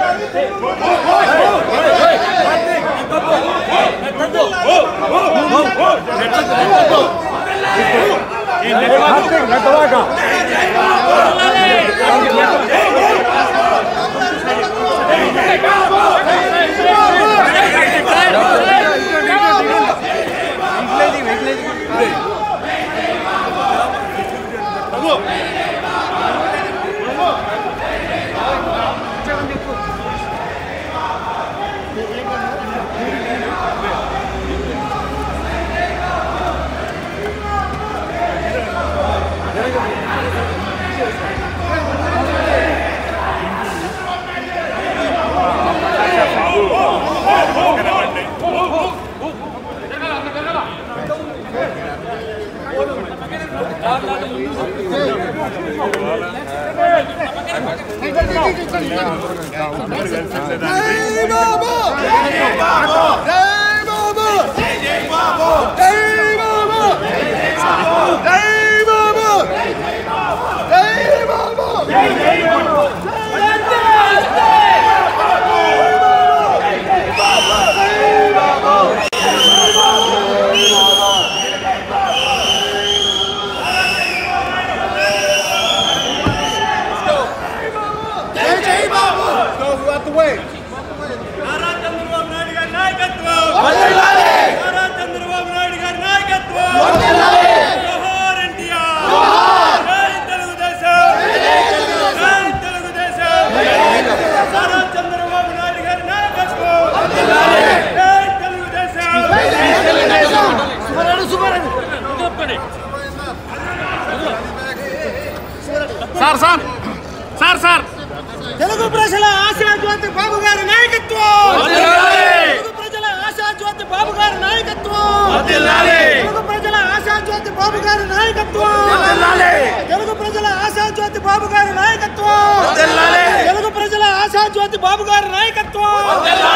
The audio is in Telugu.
తెలుగు ప్రజల ఆశాజ్యోతి బాబు గారి నాయకత్వం, తెలుగు ప్రజల ఆశాజ్యోతి బాబు గారి నాయకత్వం, తెలుగు ప్రజల ఆశాజ్యోతి బాబు గారి నాయకత్వం, తెలుగు ప్రజల ఆశాజ్యోతి బాబు గారి నాయకత్వం, తెలుగు ప్రజల ఆశాజ్యోతి బాబు గారి నాయకత్వం.